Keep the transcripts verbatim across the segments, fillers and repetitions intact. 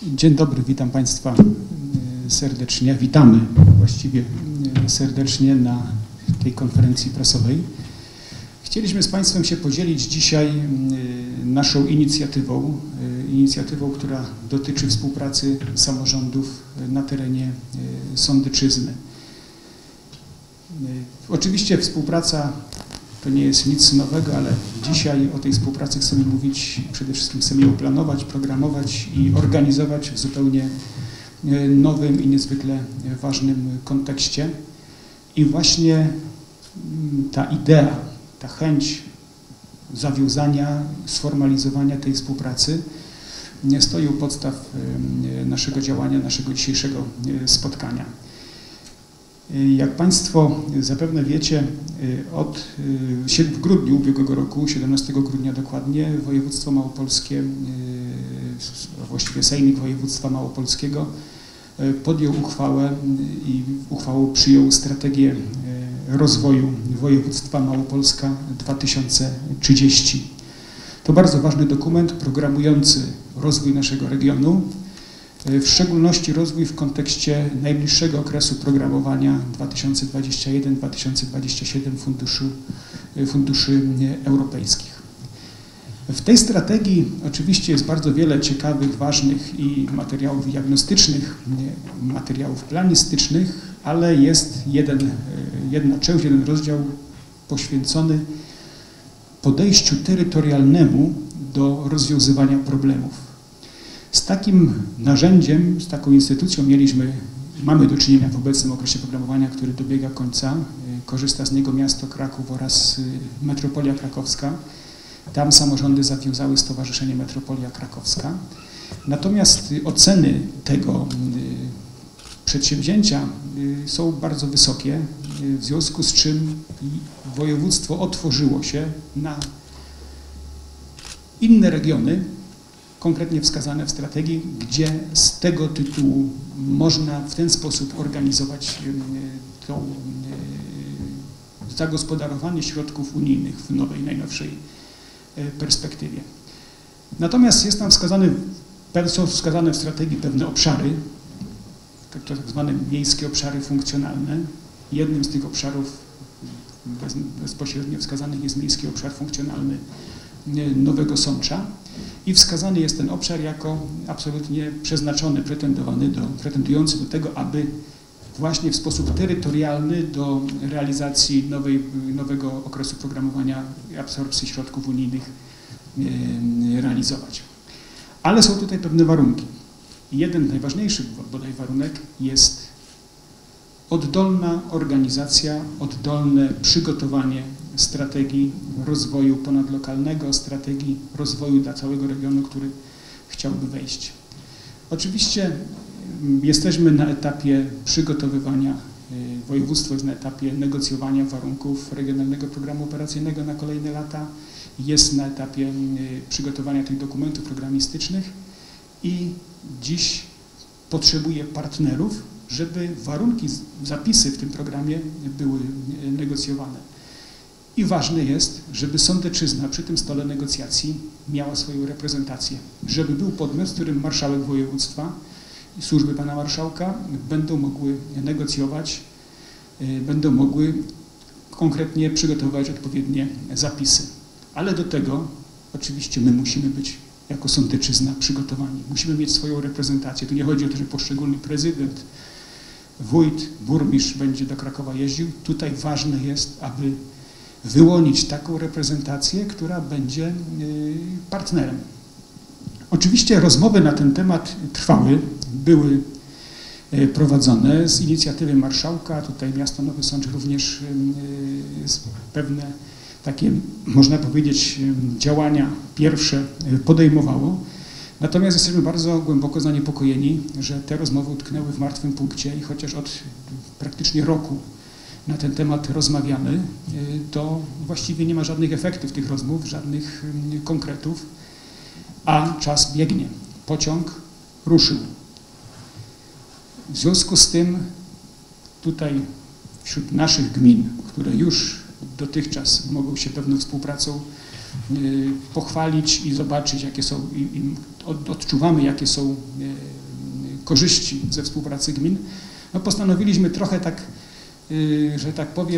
Dzień dobry, witam Państwa serdecznie, witamy właściwie serdecznie na tej konferencji prasowej. Chcieliśmy z Państwem się podzielić dzisiaj naszą inicjatywą, inicjatywą, która dotyczy współpracy samorządów na terenie Sądeczyzny. Oczywiście współpraca to nie jest nic nowego, ale dzisiaj o tej współpracy chcemy mówić, przede wszystkim chcemy ją planować, programować i organizować w zupełnie nowym i niezwykle ważnym kontekście. I właśnie ta idea, ta chęć zawiązania, sformalizowania tej współpracy stoi u podstaw naszego działania, naszego dzisiejszego spotkania. Jak Państwo zapewne wiecie, od w grudniu ubiegłego roku, siedemnastego grudnia dokładnie, województwo małopolskie, właściwie Sejmik Województwa Małopolskiego podjął uchwałę i uchwałą przyjął strategię rozwoju województwa Małopolska dwa tysiące trzydzieści. To bardzo ważny dokument programujący rozwój naszego regionu, w szczególności rozwój w kontekście najbliższego okresu programowania dwa tysiące dwudziestego pierwszego do dwa tysiące dwudziestego siódmego funduszy, funduszy europejskich. W tej strategii oczywiście jest bardzo wiele ciekawych, ważnych i materiałów diagnostycznych, materiałów planistycznych, ale jest jeden, jedna część, jeden rozdział poświęcony podejściu terytorialnemu do rozwiązywania problemów. Z takim narzędziem, z taką instytucją mieliśmy, mamy do czynienia w obecnym okresie programowania, który dobiega końca. Korzysta z niego miasto Kraków oraz metropolia krakowska. Tam samorządy zawiązały Stowarzyszenie Metropolia Krakowska. Natomiast oceny tego przedsięwzięcia są bardzo wysokie, w związku z czym województwo otworzyło się na inne regiony, konkretnie wskazane w strategii, gdzie z tego tytułu można w ten sposób organizować to zagospodarowanie środków unijnych w nowej, najnowszej perspektywie. Natomiast jest tam wskazane, są wskazane w strategii pewne obszary, tak zwane miejskie obszary funkcjonalne. Jednym z tych obszarów bezpośrednio wskazanych jest miejski obszar funkcjonalny Nowego Sącza. I wskazany jest ten obszar jako absolutnie przeznaczony, pretendowany do, pretendujący do tego, aby właśnie w sposób terytorialny do realizacji nowej, nowego okresu programowania i absorpcji środków unijnych e, realizować. Ale są tutaj pewne warunki. Jeden najważniejszy bodaj warunek jest oddolna organizacja, oddolne przygotowanie strategii rozwoju ponadlokalnego, strategii rozwoju dla całego regionu, który chciałby wejść. Oczywiście jesteśmy na etapie przygotowywania, województwo jest na etapie negocjowania warunków regionalnego programu operacyjnego na kolejne lata, jest na etapie przygotowania tych dokumentów programistycznych i dziś potrzebuje partnerów, żeby warunki, zapisy w tym programie były negocjowane. I ważne jest, żeby Sądeczyzna przy tym stole negocjacji miała swoją reprezentację, żeby był podmiot, z którym marszałek województwa i służby pana marszałka będą mogły negocjować, będą mogły konkretnie przygotować odpowiednie zapisy. Ale do tego oczywiście my musimy być jako Sądeczyzna przygotowani. Musimy mieć swoją reprezentację. Tu nie chodzi o to, że poszczególny prezydent, wójt, burmistrz będzie do Krakowa jeździł. Tutaj ważne jest, aby wyłonić taką reprezentację, która będzie partnerem. Oczywiście rozmowy na ten temat trwały, były prowadzone z inicjatywy marszałka. Tutaj miasto Nowy Sącz również pewne takie, można powiedzieć, działania pierwsze podejmowało. Natomiast jesteśmy bardzo głęboko zaniepokojeni, że te rozmowy utknęły w martwym punkcie i chociaż od praktycznie roku na ten temat rozmawiamy, to właściwie nie ma żadnych efektów tych rozmów, żadnych konkretów, a czas biegnie. Pociąg ruszył. W związku z tym tutaj wśród naszych gmin, które już dotychczas mogą się pewną współpracą pochwalić i zobaczyć, jakie są, i, i odczuwamy, jakie są korzyści ze współpracy gmin, no postanowiliśmy trochę tak, że tak powiem,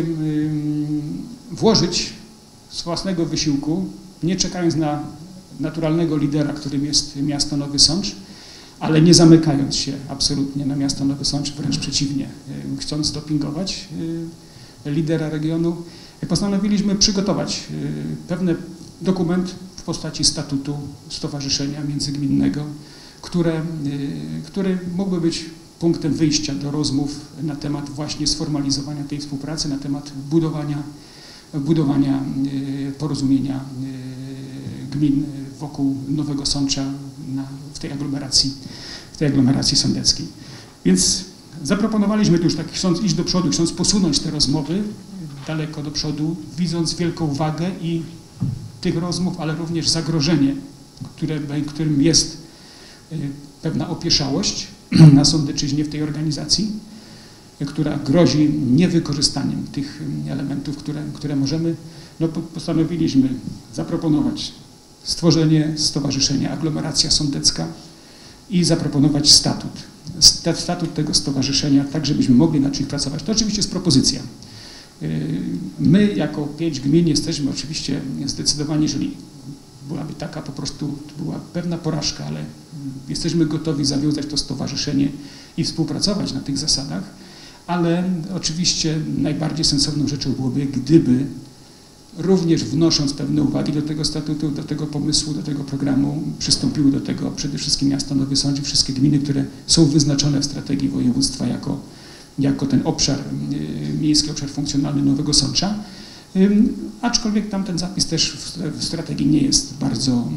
włożyć z własnego wysiłku, nie czekając na naturalnego lidera, którym jest miasto Nowy Sącz, ale nie zamykając się absolutnie na miasto Nowy Sącz, wręcz przeciwnie, chcąc dopingować lidera regionu, postanowiliśmy przygotować pewien dokument w postaci statutu stowarzyszenia międzygminnego, które, który mógłby być punktem wyjścia do rozmów na temat właśnie sformalizowania tej współpracy, na temat budowania, budowania porozumienia gmin wokół Nowego Sącza na, w tej aglomeracji, w tej aglomeracji sądeckiej. Więc zaproponowaliśmy tu już tak, chcąc iść do przodu, chcąc posunąć te rozmowy daleko do przodu, widząc wielką wagę i tych rozmów, ale również zagrożenie, które, którym jest pewna opieszałość na Sądeczyźnie w tej organizacji, która grozi niewykorzystaniem tych elementów, które, które możemy, no postanowiliśmy zaproponować stworzenie stowarzyszenia Aglomeracja Sądecka i zaproponować statut. Statut tego stowarzyszenia, tak żebyśmy mogli nad czym pracować. To oczywiście jest propozycja. My jako pięć gmin jesteśmy oczywiście zdecydowani, jeżeli byłaby taka po prostu, była pewna porażka, ale jesteśmy gotowi zawiązać to stowarzyszenie i współpracować na tych zasadach, ale oczywiście najbardziej sensowną rzeczą byłoby, gdyby również wnosząc pewne uwagi do tego statutu, do tego pomysłu, do tego programu, przystąpiły do tego przede wszystkim miasto Nowy Sącz i wszystkie gminy, które są wyznaczone w strategii województwa jako, jako ten obszar, miejski obszar funkcjonalny Nowego Sącza. Aczkolwiek tamten zapis też w strategii nie jest bardzo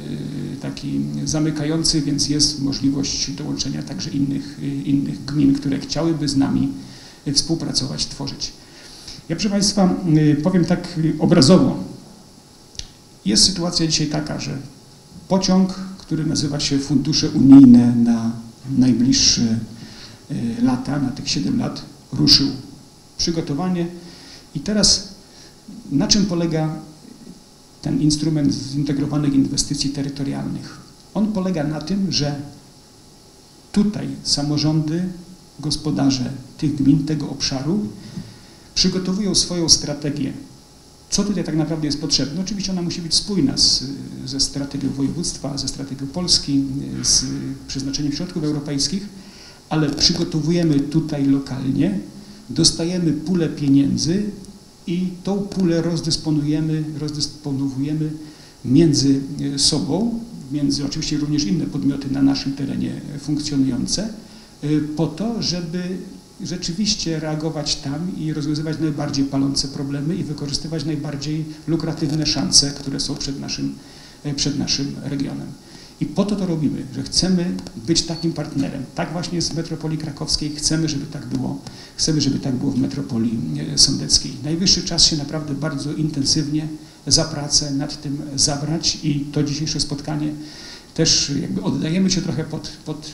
taki zamykający, więc jest możliwość dołączenia także innych, innych gmin, które chciałyby z nami współpracować, tworzyć. Ja, proszę Państwa, powiem tak obrazowo. Jest sytuacja dzisiaj taka, że pociąg, który nazywa się Fundusze Unijne na najbliższe lata, na tych siedem lat, ruszył. Przygotowanie i teraz na czym polega ten instrument zintegrowanych inwestycji terytorialnych? On polega na tym, że tutaj samorządy, gospodarze tych gmin, tego obszaru przygotowują swoją strategię. Co tutaj tak naprawdę jest potrzebne? Oczywiście ona musi być spójna z, ze strategią województwa, ze strategią Polski, z przeznaczeniem środków europejskich, ale przygotowujemy tutaj lokalnie, dostajemy pulę pieniędzy i tą pulę rozdysponujemy, rozdysponowujemy między sobą, między oczywiście również inne podmioty na naszym terenie funkcjonujące, po to, żeby rzeczywiście reagować tam i rozwiązywać najbardziej palące problemy i wykorzystywać najbardziej lukratywne szanse, które są przed naszym, przed naszym regionem. I po to to robimy, że chcemy być takim partnerem. Tak właśnie jest w metropolii krakowskiej, chcemy, żeby tak było, chcemy, żeby tak było w metropolii sądeckiej. Najwyższy czas się naprawdę bardzo intensywnie za pracę nad tym zabrać i to dzisiejsze spotkanie też jakby oddajemy się trochę pod, pod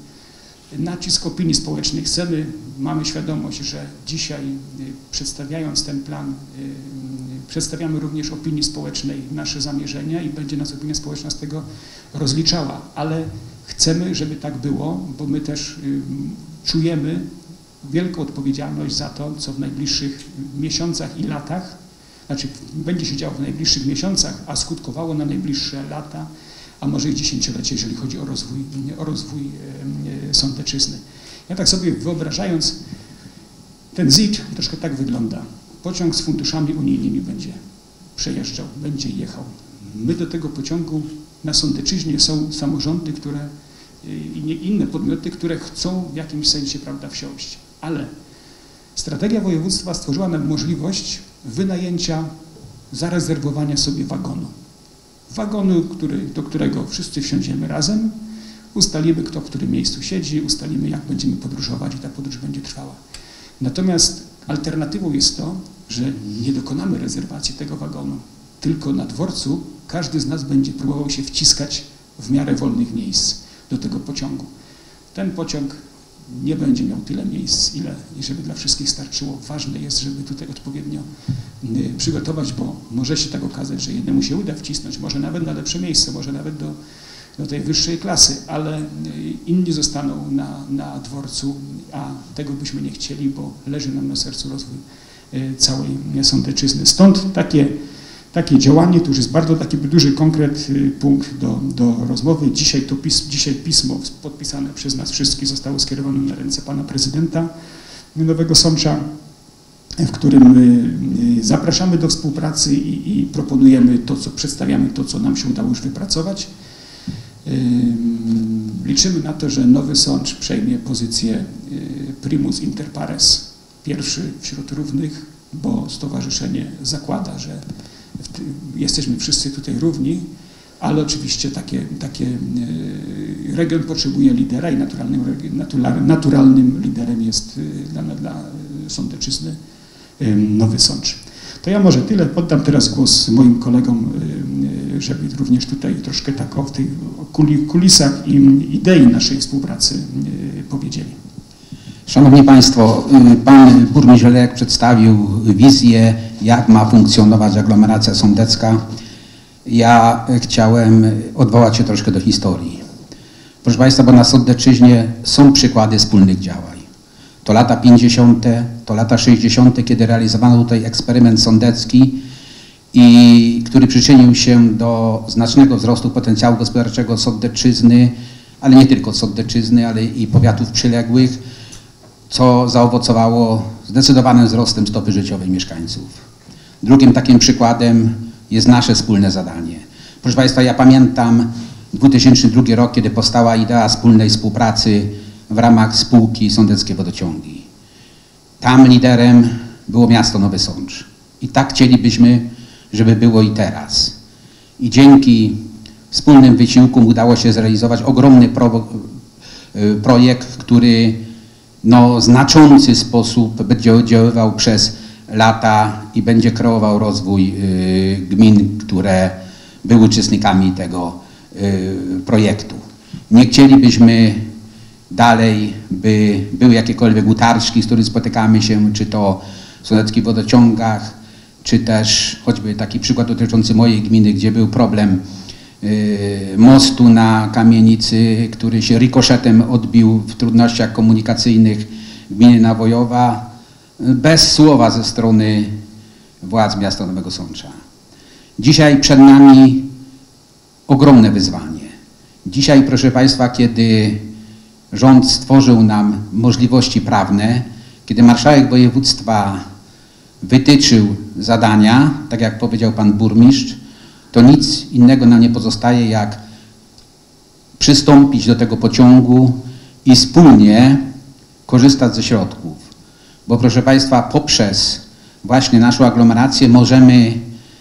nacisk opinii społecznej. Chcemy, mamy świadomość, że dzisiaj przedstawiając ten plan, przedstawiamy również opinii społecznej nasze zamierzenia i będzie nas opinia społeczna z tego rozliczała, ale chcemy, żeby tak było, bo my też czujemy wielką odpowiedzialność za to, co w najbliższych miesiącach i latach, znaczy będzie się działo w najbliższych miesiącach, a skutkowało na najbliższe lata, a może i dziesięciolecie, jeżeli chodzi o rozwój, o rozwój Sądeczyzny. Ja tak sobie wyobrażając, ten Z I T troszkę tak wygląda. Pociąg z funduszami unijnymi będzie przejeżdżał, będzie jechał. My do tego pociągu na Sądeczyźnie są samorządy, które i inne podmioty, które chcą w jakimś sensie, prawda, wsiąść. Ale strategia województwa stworzyła nam możliwość wynajęcia, zarezerwowania sobie wagonu. Wagonu, który, do którego wszyscy wsiądziemy razem, ustalimy, kto w którym miejscu siedzi, ustalimy, jak będziemy podróżować i ta podróż będzie trwała. Natomiast alternatywą jest to, że nie dokonamy rezerwacji tego wagonu, tylko na dworcu każdy z nas będzie próbował się wciskać w miarę wolnych miejsc do tego pociągu. Ten pociąg nie będzie miał tyle miejsc, ile żeby dla wszystkich starczyło. Ważne jest, żeby tutaj odpowiednio przygotować, bo może się tak okazać, że jednemu się uda wcisnąć, może nawet na lepsze miejsce, może nawet do, do tej wyższej klasy, ale inni zostaną na, na dworcu, a tego byśmy nie chcieli, bo leży nam na sercu rozwój całej Sądeczyzny. Stąd takie, takie działanie, to już jest bardzo taki duży konkret punkt do, do rozmowy. Dzisiaj, to pis, dzisiaj pismo podpisane przez nas wszystkich zostało skierowane na ręce pana prezydenta Nowego Sącza, w którym zapraszamy do współpracy i, i proponujemy to, co przedstawiamy, to, co nam się udało już wypracować. Liczymy na to, że Nowy Sącz przejmie pozycję primus inter pares, pierwszy wśród równych, bo stowarzyszenie zakłada, że jesteśmy wszyscy tutaj równi, ale oczywiście takie, takie region potrzebuje lidera i naturalnym, naturalnym liderem jest dla, dla Sądeczyzny Nowy Sącz. To ja może tyle, poddam teraz głos moim kolegom, żeby również tutaj troszkę tak o tych kulisach i idei naszej współpracy powiedzieli. Szanowni Państwo, Pan Burmistrz Lejek przedstawił wizję, jak ma funkcjonować aglomeracja sądecka. Ja chciałem odwołać się troszkę do historii. Proszę Państwa, bo na Sądeczyźnie są przykłady wspólnych działań. To lata pięćdziesiąte, to lata sześćdziesiąte, kiedy realizowano tutaj eksperyment sądecki, i który przyczynił się do znacznego wzrostu potencjału gospodarczego Sądeczyzny, ale nie tylko Sądeczyzny, ale i powiatów przyległych, co zaowocowało zdecydowanym wzrostem stopy życiowej mieszkańców. Drugim takim przykładem jest nasze wspólne zadanie. Proszę Państwa, ja pamiętam dwa tysiące drugi rok, kiedy powstała idea wspólnej współpracy w ramach spółki Sądeckie Wodociągi. Tam liderem było miasto Nowy Sącz. I tak chcielibyśmy, żeby było i teraz. I dzięki wspólnym wysiłkom udało się zrealizować ogromny pro, projekt, który no, w znaczący sposób będzie oddziaływał przez lata i będzie kreował rozwój y, gmin, które były uczestnikami tego y, projektu. Nie chcielibyśmy dalej, by były jakiekolwiek utarczki, z którymi spotykamy się, czy to w Sądeckich Wodociągach, czy też choćby taki przykład dotyczący mojej gminy, gdzie był problem y, mostu na kamienicy, który się rikoszetem odbił w trudnościach komunikacyjnych gminy Nawojowa, bez słowa ze strony władz miasta Nowego Sącza. Dzisiaj przed nami ogromne wyzwanie. Dzisiaj, proszę Państwa, kiedy rząd stworzył nam możliwości prawne, kiedy marszałek województwa wytyczył zadania, tak jak powiedział pan burmistrz, to nic innego nam nie pozostaje, jak przystąpić do tego pociągu i wspólnie korzystać ze środków. Bo proszę Państwa, poprzez właśnie naszą aglomerację możemy,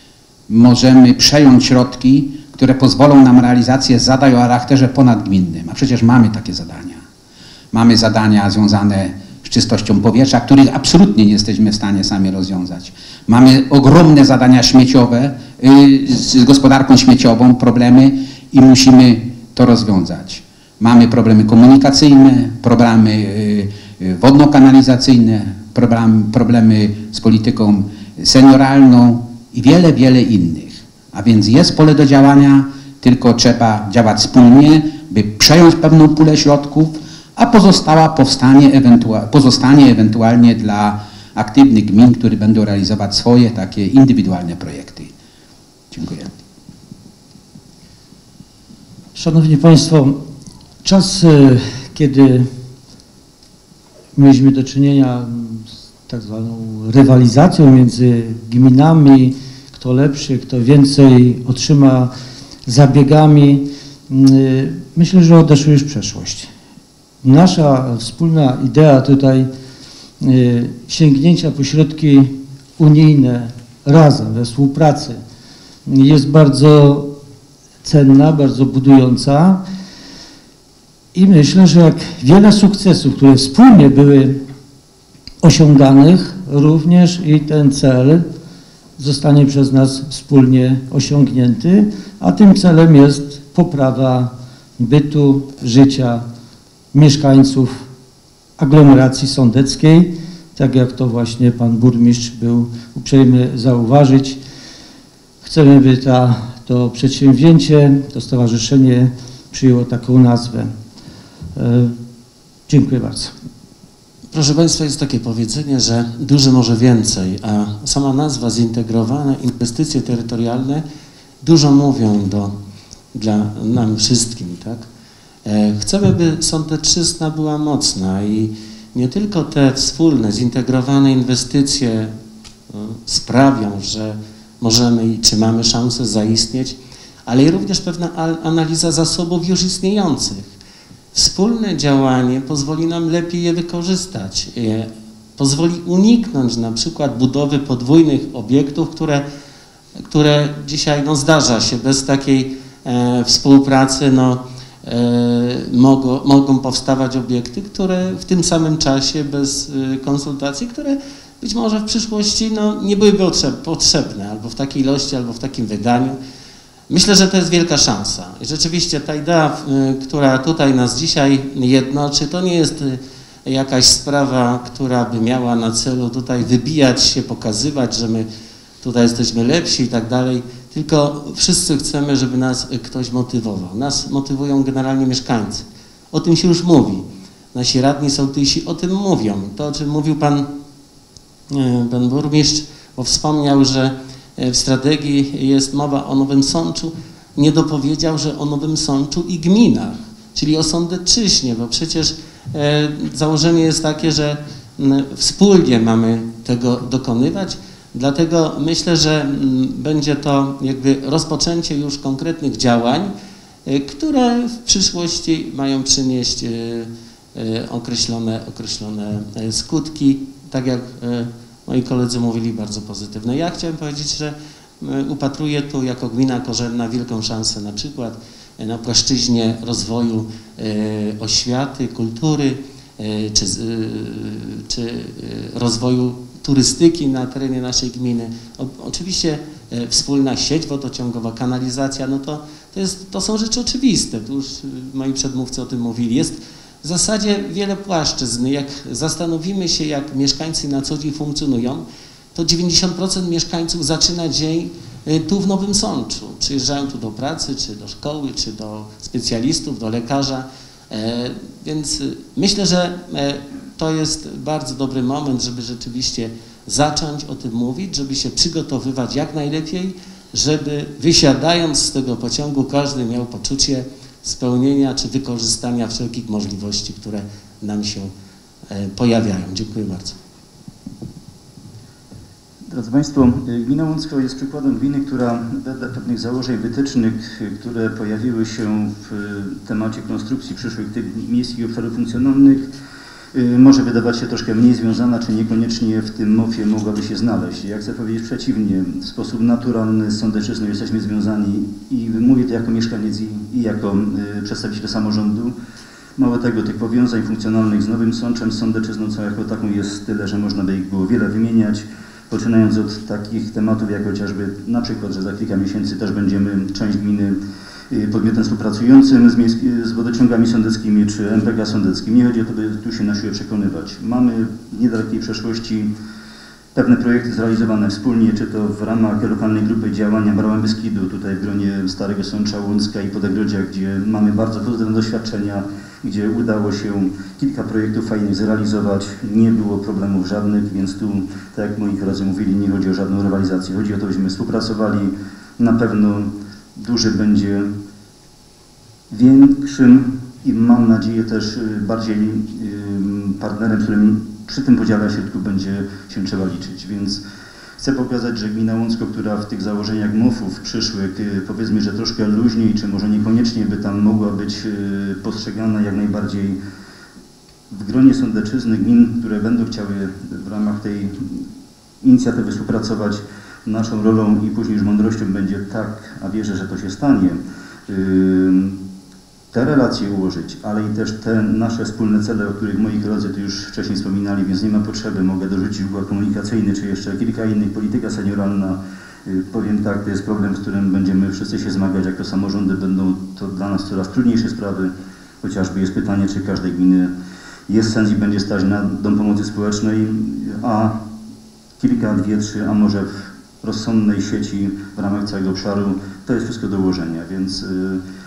możemy przejąć środki, które pozwolą nam realizację zadań o charakterze ponadgminnym. A przecież mamy takie zadania. Mamy zadania związane z czystością powietrza, których absolutnie nie jesteśmy w stanie sami rozwiązać. Mamy ogromne zadania śmieciowe, yy, z gospodarką śmieciową, problemy i musimy to rozwiązać. Mamy problemy komunikacyjne, problemy yy, wodno-kanalizacyjne, problem, problemy z polityką senioralną i wiele, wiele innych. A więc jest pole do działania, tylko trzeba działać wspólnie, by przejąć pewną pulę środków, a pozostała powstanie ewentua pozostanie ewentualnie dla aktywnych gmin, które będą realizować swoje takie indywidualne projekty. Dziękuję. Szanowni Państwo, czas, kiedy mieliśmy do czynienia z tak zwaną rywalizacją między gminami, kto lepszy, kto więcej otrzyma zabiegami, myślę, że odeszły już w przeszłość. Nasza wspólna idea tutaj y, sięgnięcia po środki unijne razem, we współpracy jest bardzo cenna, bardzo budująca i myślę, że jak wiele sukcesów, które wspólnie były osiąganych, również i ten cel zostanie przez nas wspólnie osiągnięty, a tym celem jest poprawa bytu, życia mieszkańców aglomeracji sądeckiej, tak jak to właśnie pan burmistrz był uprzejmy zauważyć. Chcemy, by ta, to przedsięwzięcie, to stowarzyszenie przyjęło taką nazwę. E, dziękuję bardzo. Proszę Państwa, jest takie powiedzenie, że duży może więcej, a sama nazwa zintegrowane inwestycje terytorialne dużo mówią do, dla nam wszystkim, tak? E, chcemy, by Sądecczyzna była mocna i nie tylko te wspólne, zintegrowane inwestycje no, sprawią, że możemy i czy mamy szansę zaistnieć, ale i również pewna analiza zasobów już istniejących. Wspólne działanie pozwoli nam lepiej je wykorzystać, pozwoli uniknąć na przykład budowy podwójnych obiektów, które, które dzisiaj no, zdarza się bez takiej e, współpracy, no, e, mogą, mogą powstawać obiekty, które w tym samym czasie bez e, konsultacji, które być może w przyszłości no, nie byłyby potrzebne albo w takiej ilości, albo w takim wydaniu. Myślę, że to jest wielka szansa. I rzeczywiście ta idea, która tutaj nas dzisiaj jednoczy, to nie jest jakaś sprawa, która by miała na celu tutaj wybijać się, pokazywać, że my tutaj jesteśmy lepsi i tak dalej, tylko wszyscy chcemy, żeby nas ktoś motywował. Nas motywują generalnie mieszkańcy. O tym się już mówi. Nasi radni sołtysi o tym mówią. To, o czym mówił pan, pan burmistrz, bo wspomniał, że w strategii jest mowa o Nowym Sączu, nie dopowiedział, że o Nowym Sączu i gminach, czyli o Sądecczyźnie, bo przecież e, założenie jest takie, że m, wspólnie mamy tego dokonywać, dlatego myślę, że m, będzie to jakby rozpoczęcie już konkretnych działań, e, które w przyszłości mają przynieść e, e, określone, określone skutki, tak jak e, moi koledzy mówili, bardzo pozytywne. Ja chciałem powiedzieć, że upatruję tu jako gmina korzenna wielką szansę na przykład na płaszczyźnie rozwoju e, oświaty, kultury e, czy, e, czy rozwoju turystyki na terenie naszej gminy. O, oczywiście e, wspólna sieć wodociągowa, kanalizacja, no to, to, jest, to są rzeczy oczywiste. Tu już moi przedmówcy o tym mówili. Jest w zasadzie wiele płaszczyzn. Jak zastanowimy się, jak mieszkańcy na co dzień funkcjonują, to dziewięćdziesiąt procent mieszkańców zaczyna dzień tu w Nowym Sączu. Przyjeżdżają tu do pracy, czy do szkoły, czy do specjalistów, do lekarza. E, więc myślę, że e, to jest bardzo dobry moment, żeby rzeczywiście zacząć o tym mówić, żeby się przygotowywać jak najlepiej, żeby wysiadając z tego pociągu każdy miał poczucie spełnienia czy wykorzystania wszelkich możliwości, które nam się pojawiają. Dziękuję bardzo. Drodzy Państwo, gmina Łącko jest przykładem gminy, która wedle pewnych założeń wytycznych, które pojawiły się w temacie konstrukcji przyszłych tych miejskich obszarów funkcjonalnych, może wydawać się troszkę mniej związana, czy niekoniecznie w tym mofie mogłaby się znaleźć. Ja chcę powiedzieć przeciwnie, w sposób naturalny z Sądecczyzną jesteśmy związani i mówię to jako mieszkaniec i, i jako y, przedstawiciel samorządu. Mało tego, tych powiązań funkcjonalnych z Nowym Sączem, z Sądecczyzną co jako taką jest tyle, że można by ich było wiele wymieniać, poczynając od takich tematów jak chociażby na przykład, że za kilka miesięcy też będziemy część gminy podmiotem współpracującym z, z wodociągami sądeckimi czy M P K sądeckim. Nie chodzi o to, by tu się na siłę przekonywać. Mamy w niedalekiej przeszłości pewne projekty zrealizowane wspólnie, czy to w ramach lokalnej grupy działania Brała Beskidu, tutaj w gronie Starego Sącza, Łącka i Podegrodzia, gdzie mamy bardzo pozytywne doświadczenia, gdzie udało się kilka projektów fajnych zrealizować, nie było problemów żadnych, więc tu, tak jak moi koledzy mówili, nie chodzi o żadną rywalizację, chodzi o to, byśmy współpracowali. Na pewno duży będzie większym i mam nadzieję też bardziej partnerem, z którym przy tym podziale środków będzie się trzeba liczyć, więc chcę pokazać, że gmina Łącko, która w tych założeniach M O F-ów przyszłych, powiedzmy, że troszkę luźniej, czy może niekoniecznie by tam mogła być postrzegana jak najbardziej w gronie Sądecczyzny, gmin, które będą chciały w ramach tej inicjatywy współpracować, naszą rolą i później już mądrością będzie tak, a wierzę, że to się stanie, te relacje ułożyć, ale i też te nasze wspólne cele, o których moi koledzy tu już wcześniej wspominali, więc nie ma potrzeby, mogę dorzucić układ komunikacyjny, czy jeszcze kilka innych, polityka senioralna. Powiem tak, to jest problem, z którym będziemy wszyscy się zmagać, jak to samorządy będą to dla nas coraz trudniejsze sprawy. Chociażby jest pytanie, czy każdej gminy jest sens i będzie stać na Dom Pomocy Społecznej, a kilka, dwie, trzy, a może w rozsądnej sieci w ramach całego obszaru, to jest wszystko do ułożenia, więc y,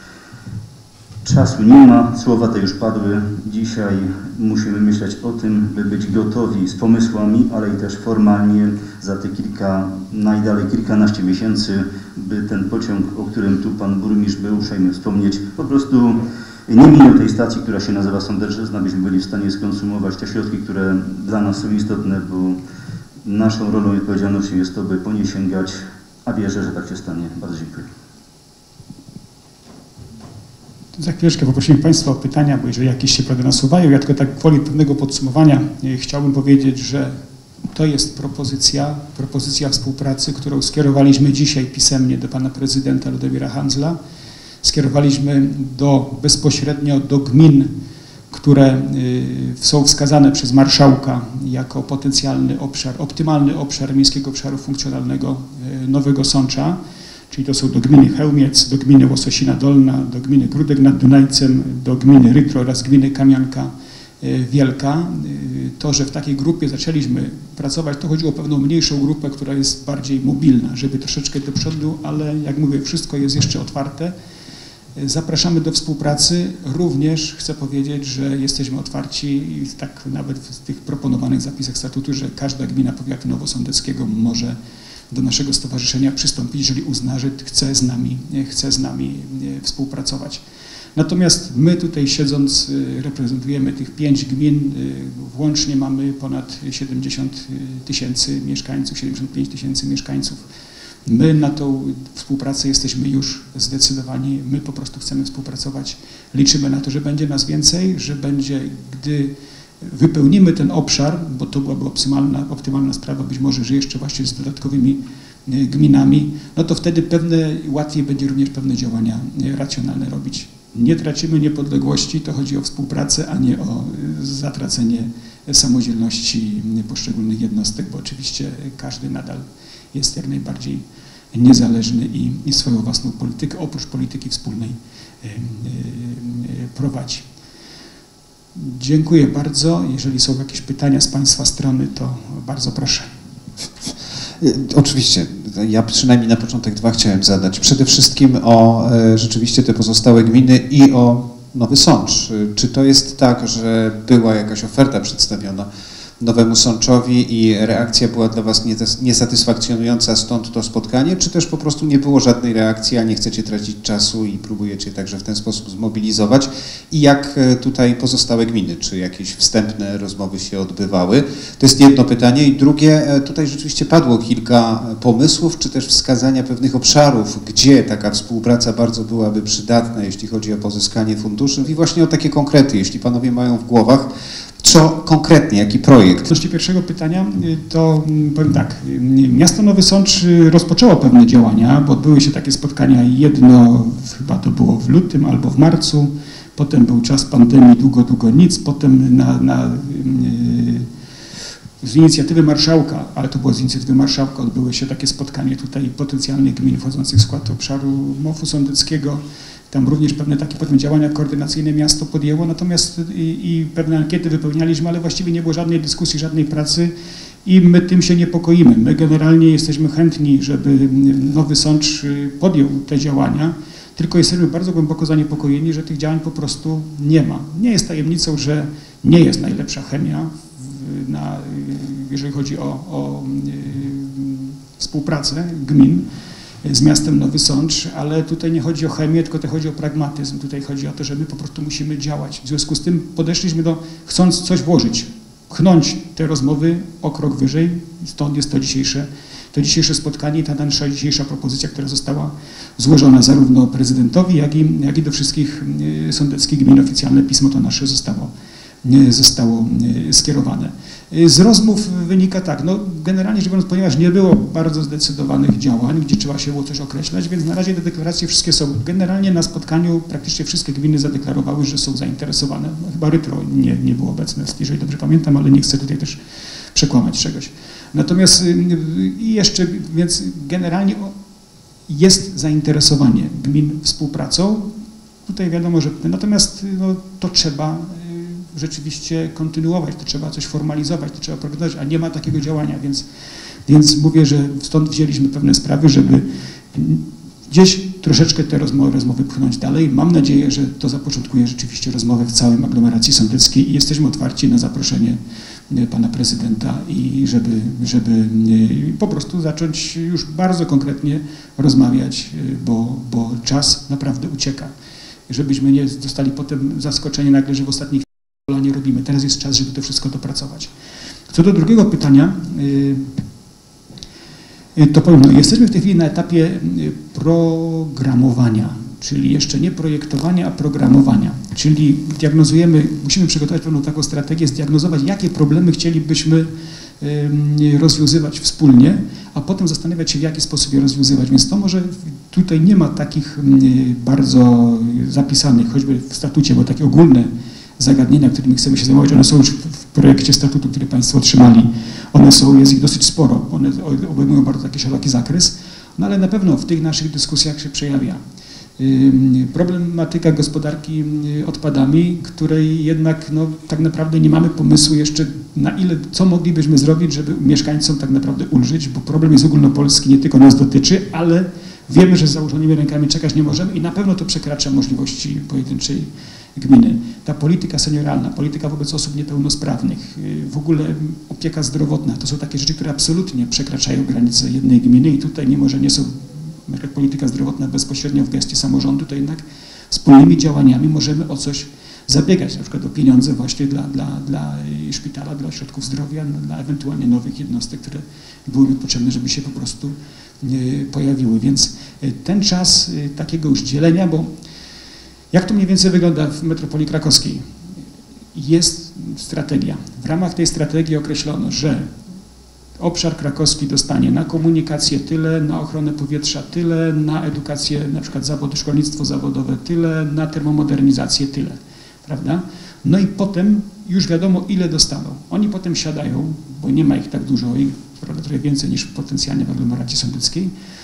czasu nie ma, słowa te już padły. Dzisiaj musimy myśleć o tym, by być gotowi z pomysłami, ale i też formalnie za te kilka, najdalej kilkanaście miesięcy, by ten pociąg, o którym tu pan burmistrz był uprzejmy wspomnieć, po prostu nie minął tej stacji, która się nazywa Sądecczyzna, byśmy byli w stanie skonsumować te środki, które dla nas są istotne, bo naszą rolą i odpowiedzialnością jest to, by po nie sięgać, a wierzę, że tak się stanie. Bardzo dziękuję. Za chwileczkę poprosimy Państwa o pytania, bo jeżeli jakieś się prawda nasuwają, ja tylko tak gwoli pewnego podsumowania e, chciałbym powiedzieć, że to jest propozycja, propozycja współpracy, którą skierowaliśmy dzisiaj pisemnie do Pana Prezydenta Ludewira Handzla. Skierowaliśmy do, bezpośrednio do gmin, które y, są wskazane przez marszałka jako potencjalny obszar, optymalny obszar miejskiego obszaru funkcjonalnego y, Nowego Sącza. Czyli to są do gminy Chełmiec, do gminy Łososina Dolna, do gminy Grudek nad Dunajcem, do gminy Rytro oraz gminy Kamianka Wielka. To, że w takiej grupie zaczęliśmy pracować, to chodziło o pewną mniejszą grupę, która jest bardziej mobilna, żeby troszeczkę do przodu, ale jak mówię, wszystko jest jeszcze otwarte. Zapraszamy do współpracy. Również chcę powiedzieć, że jesteśmy otwarci, tak nawet w tych proponowanych zapisach statutu, że każda gmina powiatu nowosądeckiego może do naszego stowarzyszenia przystąpić, jeżeli uzna, że chce z nami, chce z nami współpracować. Natomiast my tutaj siedząc reprezentujemy tych pięć gmin, włącznie mamy ponad siedemdziesiąt tysięcy mieszkańców, siedemdziesiąt pięć tysięcy mieszkańców. My na tą współpracę jesteśmy już zdecydowani, my po prostu chcemy współpracować. Liczymy na to, że będzie nas więcej, że będzie, gdy wypełnimy ten obszar, bo to byłaby optymalna, optymalna sprawa, być może, że jeszcze właśnie z dodatkowymi gminami, no to wtedy pewne, łatwiej będzie również pewne działania racjonalne robić. Nie tracimy niepodległości, to chodzi o współpracę, a nie o zatracenie samodzielności poszczególnych jednostek, bo oczywiście każdy nadal jest jak najbardziej niezależny i, i swoją własną politykę, oprócz polityki wspólnej prowadzi. Dziękuję bardzo. Jeżeli są jakieś pytania z Państwa strony, to bardzo proszę. Oczywiście. Ja przynajmniej na początek dwa chciałem zadać. Przede wszystkim o e, rzeczywiście te pozostałe gminy i o Nowy Sącz. Czy to jest tak, że była jakaś oferta przedstawiona Nowemu Sączowi i reakcja była dla Was niesatysfakcjonująca, stąd to spotkanie, czy też po prostu nie było żadnej reakcji, a nie chcecie tracić czasu i próbujecie także w ten sposób zmobilizować? I jak tutaj pozostałe gminy, czy jakieś wstępne rozmowy się odbywały? To jest jedno pytanie. I drugie, tutaj rzeczywiście padło kilka pomysłów, czy też wskazania pewnych obszarów, gdzie taka współpraca bardzo byłaby przydatna, jeśli chodzi o pozyskanie funduszy i właśnie o takie konkrety, jeśli Panowie mają w głowach, co konkretnie, jaki projekt? Odnośnie pierwszego pytania, to powiem tak, miasto Nowy Sącz rozpoczęło pewne działania, bo odbyły się takie spotkania, jedno chyba to było w lutym albo w marcu, potem był czas pandemii, długo, długo nic, potem na, na, z inicjatywy marszałka, ale to było z inicjatywy marszałka, odbyły się takie spotkanie tutaj potencjalnych gmin wchodzących w skład obszaru M O F-u sądeckiego. Tam również pewne takie potem działania koordynacyjne miasto podjęło, natomiast i, i pewne ankiety wypełnialiśmy, ale właściwie nie było żadnej dyskusji, żadnej pracy i my tym się niepokoimy. My generalnie jesteśmy chętni, żeby Nowy Sącz podjął te działania, tylko jesteśmy bardzo głęboko zaniepokojeni, że tych działań po prostu nie ma. Nie jest tajemnicą, że nie jest najlepsza chemia, na, jeżeli chodzi o, o współpracę gmin z miastem Nowy Sącz, ale tutaj nie chodzi o chemię, tylko tutaj chodzi o pragmatyzm. Tutaj chodzi o to, że my po prostu musimy działać. W związku z tym podeszliśmy do, chcąc coś włożyć, pchnąć te rozmowy o krok wyżej, stąd jest to dzisiejsze, to dzisiejsze spotkanie i ta nasza dzisiejsza propozycja, która została złożona zarówno prezydentowi, jak i, jak i do wszystkich sądeckich gmin. Oficjalne pismo to nasze zostało, zostało skierowane. Z rozmów wynika tak, no generalnie rzecz biorąc, ponieważ nie było bardzo zdecydowanych działań, gdzie trzeba się było coś określać, więc na razie te deklaracje wszystkie są. Generalnie na spotkaniu praktycznie wszystkie gminy zadeklarowały, że są zainteresowane. No, chyba Rytro nie, nie było obecne, jeżeli dobrze pamiętam, ale nie chcę tutaj też przekłamać czegoś. Natomiast i jeszcze, więc generalnie jest zainteresowanie gmin współpracą. Tutaj wiadomo, że natomiast no, to trzeba rzeczywiście kontynuować, to trzeba coś formalizować, to trzeba programować, a nie ma takiego działania, więc, więc mówię, że stąd wzięliśmy pewne sprawy, żeby gdzieś troszeczkę te rozmowy, rozmowy pchnąć dalej. Mam nadzieję, że to zapoczątkuje rzeczywiście rozmowę w całej aglomeracji sądeckiej i jesteśmy otwarci na zaproszenie pana prezydenta i żeby, żeby po prostu zacząć już bardzo konkretnie rozmawiać, bo, bo czas naprawdę ucieka. Żebyśmy nie zostali potem zaskoczeni nagle, że w ostatnich chwilach nie robimy. Teraz jest czas, żeby to wszystko dopracować. Co do drugiego pytania, to powiem, no, jesteśmy w tej chwili na etapie programowania, czyli jeszcze nie projektowania, a programowania. Czyli diagnozujemy, musimy przygotować pewną taką strategię, zdiagnozować, jakie problemy chcielibyśmy rozwiązywać wspólnie, a potem zastanawiać się, w jaki sposób je rozwiązywać. Więc to może tutaj nie ma takich bardzo zapisanych, choćby w statucie, bo takie ogólne zagadnienia, którymi chcemy się zajmować, one są już w projekcie statutu, który Państwo otrzymali. One są, jest ich dosyć sporo, one obejmują bardzo taki szeroki zakres, no ale na pewno w tych naszych dyskusjach się przejawia problematyka gospodarki odpadami, której jednak no, tak naprawdę nie mamy pomysłu jeszcze na ile, co moglibyśmy zrobić, żeby mieszkańcom tak naprawdę ulżyć, bo problem jest ogólnopolski, nie tylko nas dotyczy, ale wiemy, że z założonymi rękami czekać nie możemy i na pewno to przekracza możliwości pojedynczej gminy. Ta polityka senioralna, polityka wobec osób niepełnosprawnych, w ogóle opieka zdrowotna, to są takie rzeczy, które absolutnie przekraczają granice jednej gminy i tutaj mimo, że nie są polityka zdrowotna bezpośrednio w gestii samorządu, to jednak wspólnymi działaniami możemy o coś zabiegać, na przykład o pieniądze właśnie dla, dla, dla szpitala, dla ośrodków zdrowia, dla ewentualnie nowych jednostek, które byłyby potrzebne, żeby się po prostu pojawiły. Więc ten czas takiego już dzielenia, bo jak to mniej więcej wygląda w metropolii krakowskiej? Jest strategia. W ramach tej strategii określono, że obszar krakowski dostanie na komunikację tyle, na ochronę powietrza tyle, na edukację, na przykład zawody, szkolnictwo zawodowe tyle, na termomodernizację tyle, prawda? No i potem już wiadomo, ile dostaną. Oni potem siadają, bo nie ma ich tak dużo, ich prawda, trochę więcej niż potencjalnie w aglomeracji sądeckiej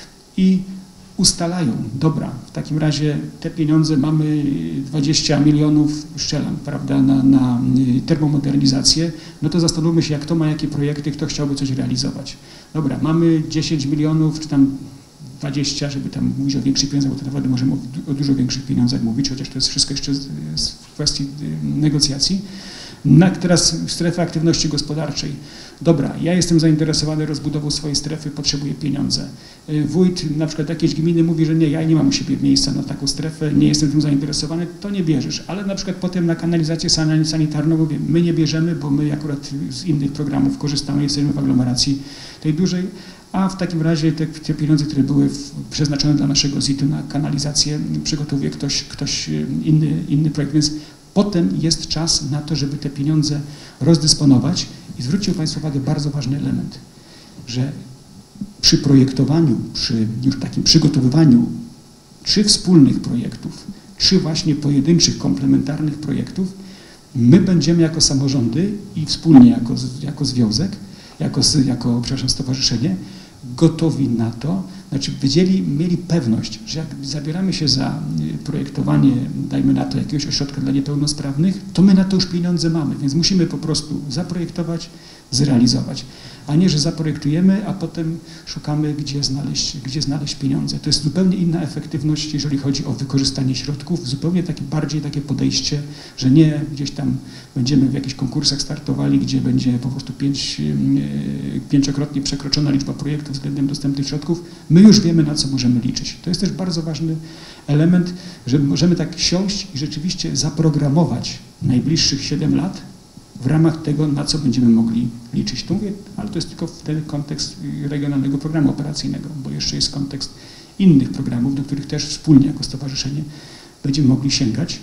i ustalają, dobra, w takim razie te pieniądze mamy dwadzieścia milionów, strzelam, prawda, na, na termomodernizację, no to zastanówmy się, jak to ma, jakie projekty, kto chciałby coś realizować. Dobra, mamy dziesięć milionów, czy tam dwadzieścia, żeby tam mówić o większych pieniądzach, bo to naprawdę możemy o, o dużo większych pieniądzach mówić, chociaż to jest wszystko jeszcze z, z kwestii negocjacji. Na, teraz strefa aktywności gospodarczej. Dobra, ja jestem zainteresowany rozbudową swojej strefy, potrzebuję pieniądze. Wójt na przykład jakiejś gminy mówi, że nie, ja nie mam u siebie miejsca na taką strefę, nie jestem tym zainteresowany, to nie bierzesz. Ale na przykład potem na kanalizację sanitarną mówię, my nie bierzemy, bo my akurat z innych programów korzystamy, jesteśmy w aglomeracji tej dużej, a w takim razie te, te pieniądze, które były w, przeznaczone dla naszego Z I T-u na kanalizację, przygotowuje ktoś, ktoś inny, inny projekt, więc potem jest czas na to, żeby te pieniądze rozdysponować i zwróćcie Państwo uwagę, bardzo ważny element, że przy projektowaniu, przy już takim przygotowywaniu czy wspólnych projektów, czy właśnie pojedynczych, komplementarnych projektów, my będziemy jako samorządy i wspólnie jako, jako związek, jako, jako przepraszam, stowarzyszenie, gotowi na to, znaczy wiedzieli, mieli pewność, że jak zabieramy się za projektowanie, dajmy na to jakiegoś ośrodka dla niepełnosprawnych, to my na to już pieniądze mamy, więc musimy po prostu zaprojektować, zrealizować, a nie, że zaprojektujemy, a potem szukamy, gdzie znaleźć, gdzie znaleźć pieniądze. To jest zupełnie inna efektywność, jeżeli chodzi o wykorzystanie środków, zupełnie takie bardziej takie podejście, że nie gdzieś tam będziemy w jakichś konkursach startowali, gdzie będzie po prostu pięć, pięciokrotnie przekroczona liczba projektów względem dostępnych środków. My już wiemy, na co możemy liczyć. To jest też bardzo ważny element, że możemy tak siąść i rzeczywiście zaprogramować najbliższych siedem lat w ramach tego, na co będziemy mogli liczyć. To mówię, ale to jest tylko wtedy kontekst regionalnego programu operacyjnego, bo jeszcze jest kontekst innych programów, do których też wspólnie jako stowarzyszenie będziemy mogli sięgać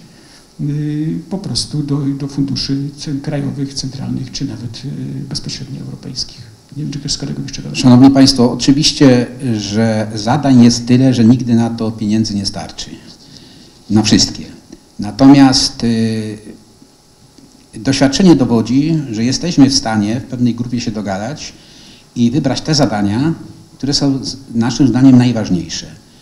yy, po prostu do, do funduszy krajowych, centralnych, czy nawet yy, bezpośrednio europejskich. Nie wiem, czy ktoś z kolegów jeszcze dodał. Szanowni Państwo, oczywiście, że zadań jest tyle, że nigdy na to pieniędzy nie starczy. Na wszystkie. Natomiast yy, doświadczenie dowodzi, że jesteśmy w stanie w pewnej grupie się dogadać i wybrać te zadania, które są naszym zdaniem najważniejsze.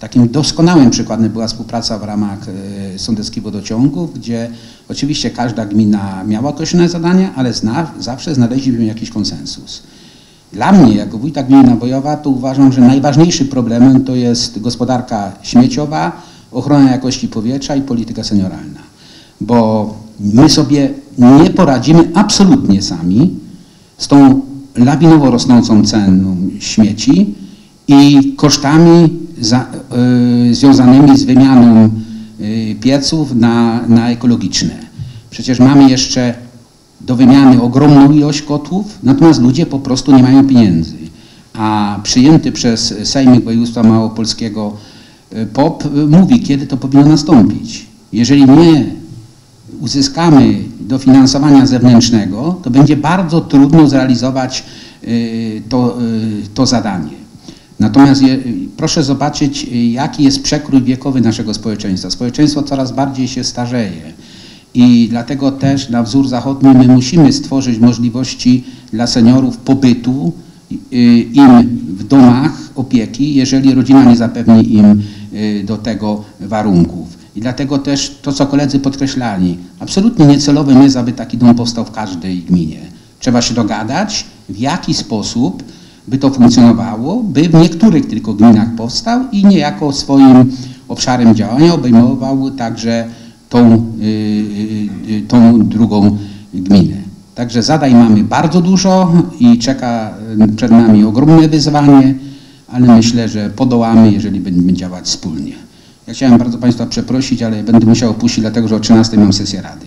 Takim doskonałym przykładem była współpraca w ramach Sądeckiego Wodociągu, gdzie oczywiście każda gmina miała określone zadania, ale zna, zawsze znaleźliśmy jakiś konsensus. Dla mnie, jako wójta gminy Nabojowa, to uważam, że najważniejszym problemem to jest gospodarka śmieciowa, ochrona jakości powietrza i polityka senioralna. Bo my sobie nie poradzimy absolutnie sami z tą lawinowo rosnącą ceną śmieci i kosztami za, y, związanymi z wymianą y, pieców na, na ekologiczne. Przecież mamy jeszcze do wymiany ogromną ilość kotłów, natomiast ludzie po prostu nie mają pieniędzy. A przyjęty przez Sejmik Województwa Małopolskiego P O P mówi, kiedy to powinno nastąpić. Jeżeli nie uzyskamy dofinansowania zewnętrznego, to będzie bardzo trudno zrealizować y, to, y, to zadanie. Natomiast je, proszę zobaczyć, jaki jest przekrój wiekowy naszego społeczeństwa. Społeczeństwo coraz bardziej się starzeje i dlatego też na wzór zachodni my musimy stworzyć możliwości dla seniorów pobytu im w domach opieki, jeżeli rodzina nie zapewni im do tego warunków. I dlatego też to, co koledzy podkreślali, absolutnie niecelowe jest, aby taki dom powstał w każdej gminie. Trzeba się dogadać, w jaki sposób by to funkcjonowało, by w niektórych tylko gminach powstał i niejako swoim obszarem działania obejmował także tą, yy, tą drugą gminę. Także zadań mamy bardzo dużo i czeka przed nami ogromne wyzwanie, ale myślę, że podołamy, jeżeli będziemy działać wspólnie. Ja chciałem bardzo Państwa przeprosić, ale będę musiał opuścić, dlatego że o trzynastej mam sesję Rady.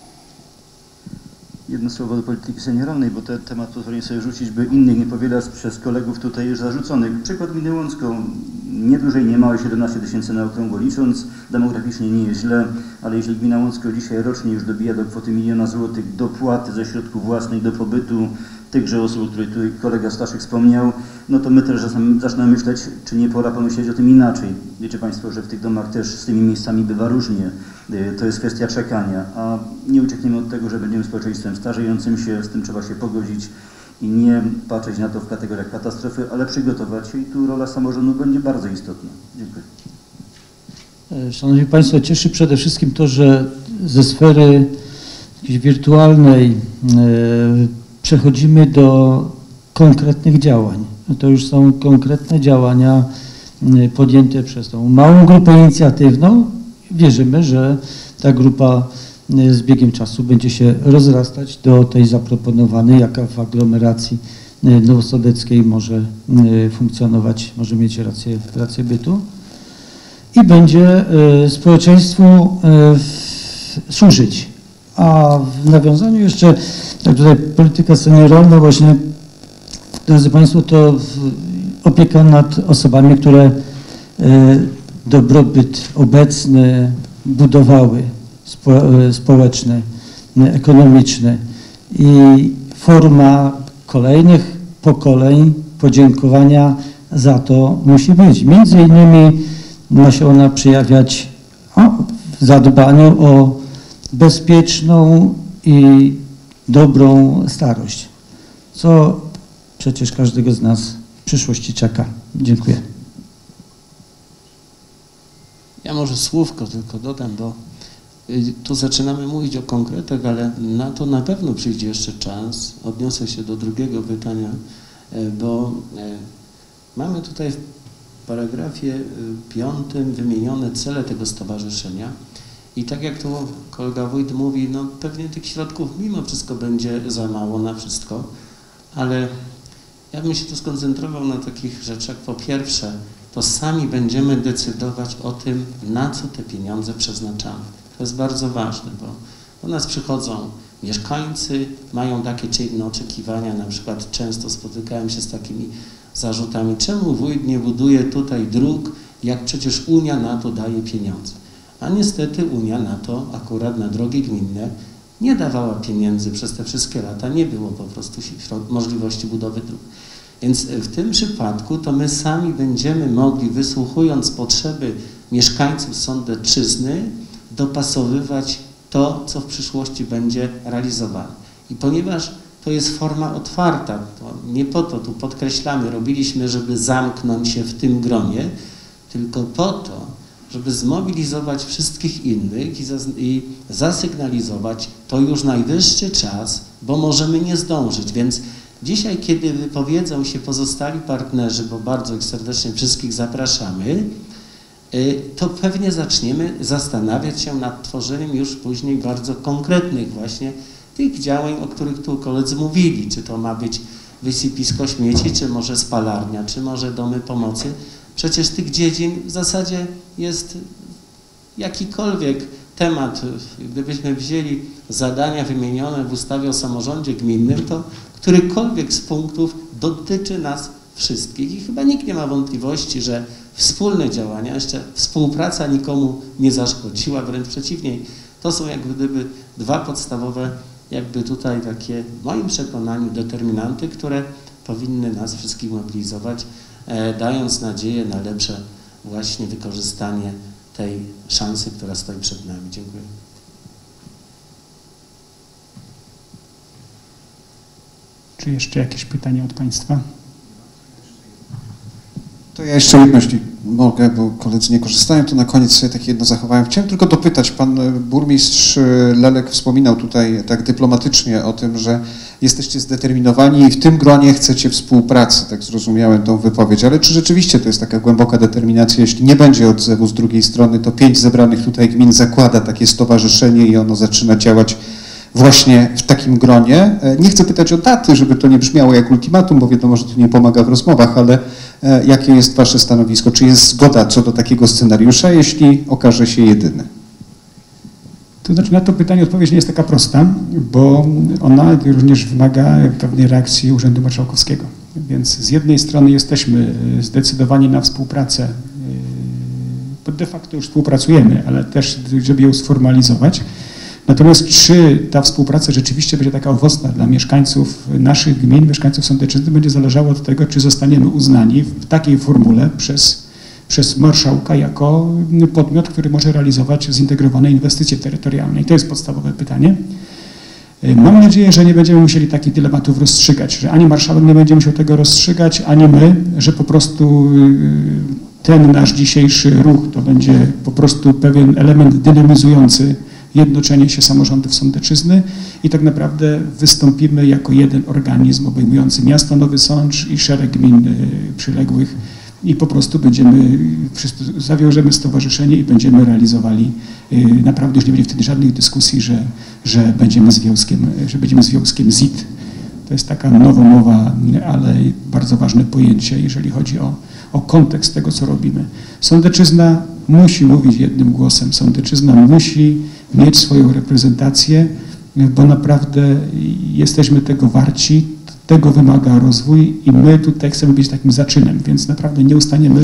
Jedno słowo do polityki senioralnej, bo ten temat pozwolę sobie rzucić, by innych nie powielać przez kolegów tutaj już zarzuconych. Przykład gminy Łącką, nie dużej, nie małej, siedemnaście tysięcy na okrągło licząc, demograficznie nie jest źle, ale jeśli gmina Łącko dzisiaj rocznie już dobija do kwoty miliona złotych dopłaty ze środków własnych do pobytu tychże osób, o których tutaj kolega Staszek wspomniał, no to my też zaczynamy myśleć, czy nie pora pomyśleć o tym inaczej. Wiecie Państwo, że w tych domach też z tymi miejscami bywa różnie. To jest kwestia czekania, a nie uciekniemy od tego, że będziemy społeczeństwem starzejącym się, z tym trzeba się pogodzić i nie patrzeć na to w kategoriach katastrofy, ale przygotować się i tu rola samorządu będzie bardzo istotna. Dziękuję. Szanowni Państwo, cieszy przede wszystkim to, że ze sfery jakiejś wirtualnej przechodzimy do konkretnych działań. To już są konkretne działania podjęte przez tą małą grupę inicjatywną. Wierzymy, że ta grupa z biegiem czasu będzie się rozrastać do tej zaproponowanej, jaka w aglomeracji nowosądeckiej może funkcjonować, może mieć rację, rację bytu i będzie społeczeństwu służyć. A w nawiązaniu jeszcze, tak tutaj polityka senioralna właśnie, drodzy Państwo, to opieka nad osobami, które dobrobyt obecny budowały, spo, społeczny, ekonomiczny i forma kolejnych pokoleń podziękowania za to musi być. Między innymi ma się ona przejawiać o, w zadbaniu o bezpieczną i dobrą starość, co przecież każdego z nas w przyszłości czeka. Dziękuję. Ja może słówko tylko dodam, bo tu zaczynamy mówić o konkretach, ale na to na pewno przyjdzie jeszcze czas. Odniosę się do drugiego pytania, bo mamy tutaj w paragrafie piątym wymienione cele tego stowarzyszenia i tak jak tu kolega wójt mówi, no pewnie tych środków mimo wszystko będzie za mało na wszystko, ale ja bym się tu skoncentrował na takich rzeczach. Po pierwsze, to sami będziemy decydować o tym, na co te pieniądze przeznaczamy. To jest bardzo ważne, bo do nas przychodzą mieszkańcy, mają takie czy inne oczekiwania, na przykład często spotykałem się z takimi zarzutami, czemu wójt nie buduje tutaj dróg, jak przecież Unia na to daje pieniądze. A niestety Unia na to, akurat na drogi gminne, nie dawała pieniędzy przez te wszystkie lata, nie było po prostu możliwości budowy dróg. Więc w tym przypadku to my sami będziemy mogli, wysłuchując potrzeby mieszkańców Sądecczyzny, dopasowywać to, co w przyszłości będzie realizowane. I ponieważ to jest forma otwarta, to nie po to tu podkreślamy, robiliśmy, żeby zamknąć się w tym gronie, tylko po to, żeby zmobilizować wszystkich innych i, zaz i zasygnalizować, to już najwyższy czas, bo możemy nie zdążyć. Więc dzisiaj, kiedy wypowiedzą się pozostali partnerzy, bo bardzo ich serdecznie wszystkich zapraszamy, to pewnie zaczniemy zastanawiać się nad tworzeniem już później bardzo konkretnych właśnie tych działań, o których tu koledzy mówili. Czy to ma być wysypisko śmieci, czy może spalarnia, czy może domy pomocy. Przecież tych dziedzin w zasadzie jest jakikolwiek temat. Gdybyśmy wzięli zadania wymienione w ustawie o samorządzie gminnym, to którykolwiek z punktów dotyczy nas wszystkich i chyba nikt nie ma wątpliwości, że wspólne działania, jeszcze współpraca nikomu nie zaszkodziła, wręcz przeciwnie. To są jak gdyby dwa podstawowe, jakby tutaj takie w moim przekonaniu determinanty, które powinny nas wszystkich mobilizować, e, dając nadzieję na lepsze właśnie wykorzystanie tej szansy, która stoi przed nami. Dziękuję. Czy jeszcze jakieś pytania od Państwa? To ja jeszcze jedno, jeśli mogę, bo koledzy nie korzystają, to na koniec sobie takie jedno zachowałem. Chciałem tylko dopytać, pan burmistrz Lelek wspominał tutaj tak dyplomatycznie o tym, że jesteście zdeterminowani i w tym gronie chcecie współpracy, tak zrozumiałem tą wypowiedź, ale czy rzeczywiście to jest taka głęboka determinacja, jeśli nie będzie odzewu z drugiej strony, to pięć zebranych tutaj gmin zakłada takie stowarzyszenie i ono zaczyna działać właśnie w takim gronie. Nie chcę pytać o daty, żeby to nie brzmiało jak ultimatum, bo wiadomo, że to nie pomaga w rozmowach, ale jakie jest wasze stanowisko? Czy jest zgoda co do takiego scenariusza, jeśli okaże się jedyny? To znaczy na to pytanie odpowiedź nie jest taka prosta, bo ona również wymaga pewnej reakcji Urzędu Marszałkowskiego. Więc z jednej strony jesteśmy zdecydowani na współpracę, bo de facto już współpracujemy, ale też żeby ją sformalizować. Natomiast czy ta współpraca rzeczywiście będzie taka owocna dla mieszkańców naszych gmin, mieszkańców Sądecczyzny, będzie zależało od tego, czy zostaniemy uznani w takiej formule przez, przez marszałka jako podmiot, który może realizować zintegrowane inwestycje terytorialne. I to jest podstawowe pytanie. Mam nadzieję, że nie będziemy musieli takich dylematów rozstrzygać, że ani marszałek nie będzie musiał tego rozstrzygać, ani my, że po prostu ten nasz dzisiejszy ruch to będzie po prostu pewien element dynamizujący jednoczenie się samorządów Sądecczyzny i tak naprawdę wystąpimy jako jeden organizm obejmujący miasto Nowy Sącz i szereg gmin przyległych i po prostu będziemy, zawiążemy stowarzyszenie i będziemy realizowali, naprawdę już nie będzie wtedy żadnych dyskusji, że, że będziemy związkiem, że będziemy związkiem Z I T. To jest taka nowomowa, ale bardzo ważne pojęcie, jeżeli chodzi o, o kontekst tego, co robimy. Sądecczyzna musi mówić jednym głosem, Sądecczyzna musi mieć swoją reprezentację, bo naprawdę jesteśmy tego warci, tego wymaga rozwój i my tutaj chcemy być takim zaczynem, więc naprawdę nie ustaniemy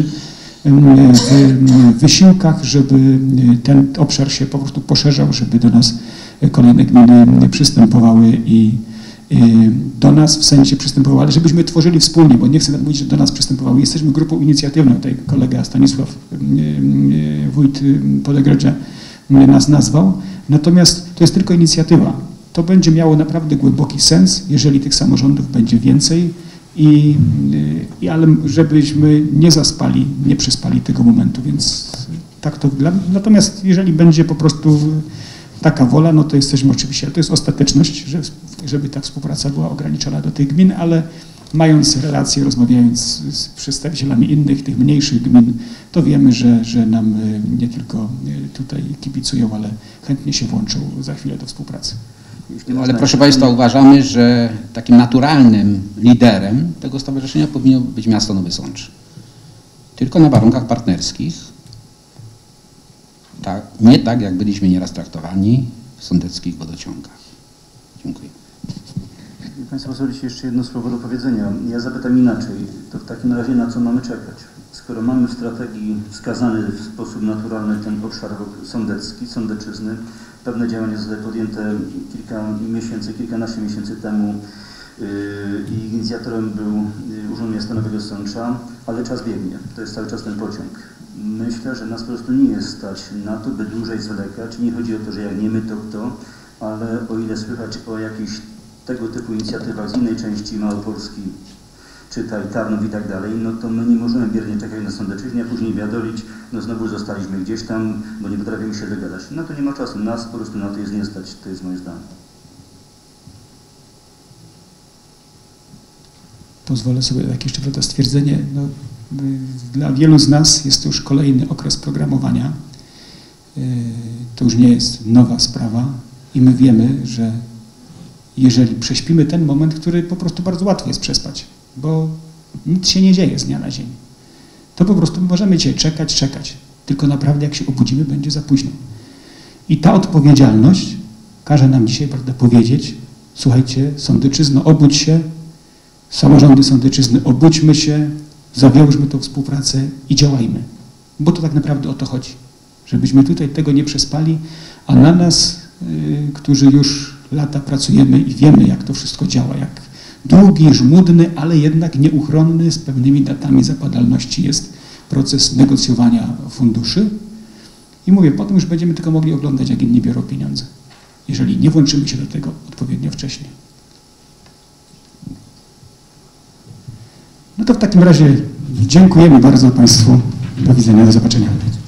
w wysiłkach, żeby ten obszar się po prostu poszerzał, żeby do nas kolejne gminy przystępowały i do nas w sensie przystępowały, ale żebyśmy tworzyli wspólnie, bo nie chcę mówić, że do nas przystępowały. Jesteśmy grupą inicjatywną, tutaj kolega Stanisław wójt Podegrodzia nas nazwał, natomiast to jest tylko inicjatywa. To będzie miało naprawdę głęboki sens, jeżeli tych samorządów będzie więcej i, i ale żebyśmy nie zaspali, nie przespali tego momentu, więc tak to wygląda. Natomiast jeżeli będzie po prostu taka wola, no to jesteśmy oczywiście, ale to jest ostateczność, że, żeby ta współpraca była ograniczona do tych gmin, ale mając relacje, rozmawiając z, z przedstawicielami innych, tych mniejszych gmin, to wiemy, że, że nam nie tylko tutaj kibicują, ale chętnie się włączą za chwilę do współpracy. Ale proszę Państwa, uważamy, że takim naturalnym liderem tego stowarzyszenia powinno być miasto Nowy Sącz. Tylko na warunkach partnerskich. Tak, nie tak, jak byliśmy nieraz traktowani w sądeckich wodociągach. Dziękuję. Państwo pozwolicie jeszcze jedno słowo do powiedzenia. Ja zapytam inaczej. To w takim razie na co mamy czekać? Skoro mamy w strategii wskazany w sposób naturalny ten obszar sądecki, Sądecczyzny, pewne działania zostały podjęte kilka miesięcy, kilkanaście miesięcy temu yy, i inicjatorem był Urząd Miasta Nowego Sącza, ale czas biegnie. To jest cały czas ten pociąg. Myślę, że nas po prostu nie jest stać na to, by dłużej zwlekać. Nie chodzi o to, że jak nie my, to kto, ale o ile słychać o jakichś tego typu inicjatywach z innej części Małopolski, czytaj Tarnów i tak dalej, no to my nie możemy biernie czekać na Sądecczyźnie, a później wiadolić, no znowu zostaliśmy gdzieś tam, bo nie potrafimy się dogadać. Na to nie ma czasu, nas po prostu na to jest nie stać, to jest moje zdanie. Pozwolę sobie takie jeszcze to stwierdzenie. No, dla wielu z nas jest to już kolejny okres programowania. To już nie jest nowa sprawa i my wiemy, że jeżeli prześpimy ten moment, który po prostu bardzo łatwo jest przespać, bo nic się nie dzieje z dnia na dzień, to po prostu możemy dzisiaj czekać, czekać. Tylko naprawdę jak się obudzimy, będzie za późno. I ta odpowiedzialność każe nam dzisiaj, prawda, powiedzieć, słuchajcie, Sądeczyzno, obudź się, samorządy Sądeczyzny, obudźmy się, zawiążmy tą współpracę i działajmy. Bo to tak naprawdę o to chodzi. Żebyśmy tutaj tego nie przespali, a na nas, yy, którzy już lata pracujemy i wiemy, jak to wszystko działa, jak długi, żmudny, ale jednak nieuchronny, z pewnymi datami zapadalności jest proces negocjowania funduszy. I mówię, potem już będziemy tylko mogli oglądać, jak inni biorą pieniądze, jeżeli nie włączymy się do tego odpowiednio wcześnie. No to w takim razie dziękujemy bardzo Państwu. Do widzenia, do zobaczenia.